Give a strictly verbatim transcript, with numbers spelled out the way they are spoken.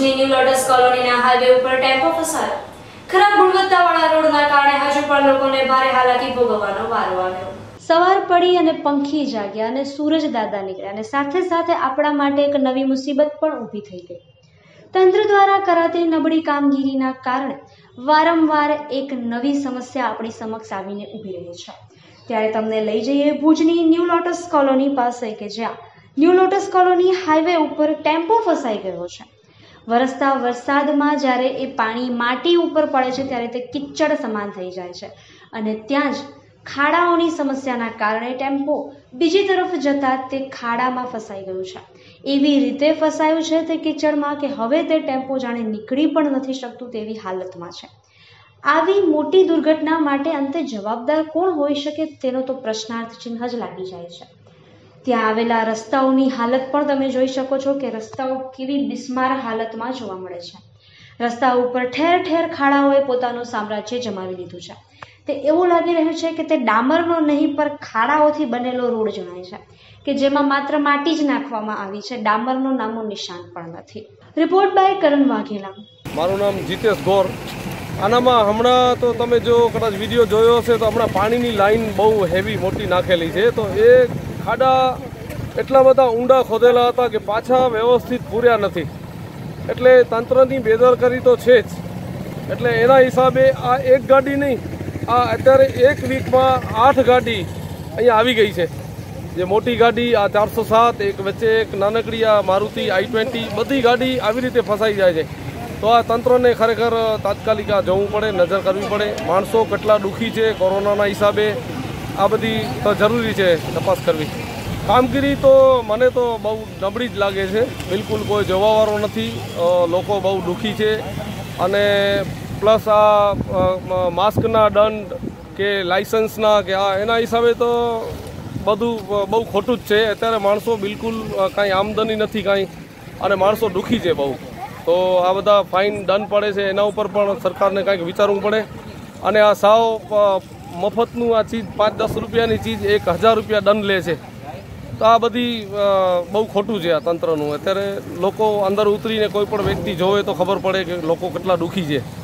ભુજની new lotus કોલોનીના highway ઉપર ટેમ્પો ફસાયો। ખરાબ ગુણવત્તાવાળા રોડના કારણે હજુ પણ લોકોને ભારે હાલાકી ભોગવવાનો વારો આવ્યો। સવાર પડી અને પંખી જાગ્યા અને સૂરજ દાદા નીકળ્યા અને સાથે સાથે આપણા માટે એક નવી મુસીબત પણ ઊભી થઈ ગઈ। તંત્ર દ્વારા કરાતી નબળી કામગીરીના કારણે વારંવાર એક નવી સમસ્યા આપણી સમક્ષ આવીને ઊભી રહી છે। ત્યારે તમને લઈ જઈએ ભુજની ન્યૂ લોટસ કોલોની પાસે કે જ્યાં ન્યૂ લોટસ કોલોની હાઈવે ઉપર ટેમ્પો ફસાઈ ગયો છે। વરસતા વરસાદમાં જ્યારે એ પાણી માટી ઉપર પડે છે ત્યારે તે કિચડ સમાન થઈ જાય છે અને ત્યાં જ ખાડાઓની સમસ્યાના કારણે ટેમ્પો બીજી તરફ જતા તે ખાડામાં ફસાઈ ગયું છે। એવી રીતે ફસાયું છે તે કિચડમાં કે હવે તે ટેમ્પો જાણે નીકળી પણ નથી શકતું તેવી હાલતમાં છે। આવી મોટી દુર્ઘટના માટે અંતે જવાબદાર કોણ હોઈ શકે તેનો તો પ્રશ્નાર્થ ચિહ્ન જ લાગી જાય છે। ત્યાં આવેલા રસ્તાઓની હાલત પણ તમે જોઈ શકો છો કે રસ્તાઓ કેવી બિસ્માર હાલતમાં જોવા મળે છે। રસ્તા ઉપર ઠેર ઠેર ખાડાઓએ પોતાનું સામ્રાજ્ય જમાવી લીધું છે। તે એવું લાગી રહ્યું છે કે તે ડામરનો નહીં પર ખાડાઓથી બનેલો રોડ જણાય છે કે જેમાં માત્ર માટી જ નાખવામાં આવી છે, ડામરનું નામો નિશાન પણ નથી। Report by Karan Vaghela. મારું નામ જીતેશ ગોર। આનામાં હમણાં તો તમે જો કદાચ વિડીયો જોયો હશે તો હમણાં પાણીની લાઈન બહુ હેવી મોટી નાખેલી છે, તો એ ખાડા એટલા બધા ઊંડા ખોદેલા હતા કે પાછા વ્યવસ્થિત પૂર્યા નથી, એટલે તંત્રની બેદરકારી તો છે જ। એટલે એના હિસાબે આ એક ગાડી નહીં, આ અત્યારે એક વીકમાં આઠ ગાડી અહીંયા આવી ગઈ છે। જે મોટી ગાડી આ ચારસો સાત, એક વચ્ચે એક નાનકડી આ મારુતિ આઈ ટ્વેન્ટી, બધી ગાડી આવી રીતે ફસાઈ જાય છે। તો આ તંત્રને ખરેખર તાત્કાલિક આ જવું પડે, નજર કરવી પડે। માણસો કેટલા દુઃખી છે કોરોનાના હિસાબે, આ બધી તો જરૂરી છે તપાસ કરવી। કામગીરી તો મને તો બહુ નબળી જ લાગે છે, બિલકુલ કોઈ જોવાવાળો નથી, લોકો બહુ દુઃખી છે। અને પ્લસ આ માસ્કના દંડ કે લાઇસન્સના કે આ એના હિસાબે તો બધું બહુ ખોટું જ છે। અત્યારે માણસો બિલકુલ કાંઈ આમદની નથી કાંઈ, અને માણસો દુઃખી છે બહુ। તો આ બધા ફાઇન દંડ પડે છે, એના ઉપર પણ સરકારને કાંઈક વિચારવું પડે। અને આ સાવ મફતનું આ ચીજ, પાંચ દસ રૂપિયાની ચીજ એક હજાર રૂપિયા દંડ લે છે, તો આ બધી બહુ ખોટું છે આ તંત્રનું। અત્યારે લોકો અંદર ઉતરીને કોઈ પણ વ્યક્તિ જોવે તો ખબર પડે કે લોકો કેટલા દુઃખી છે।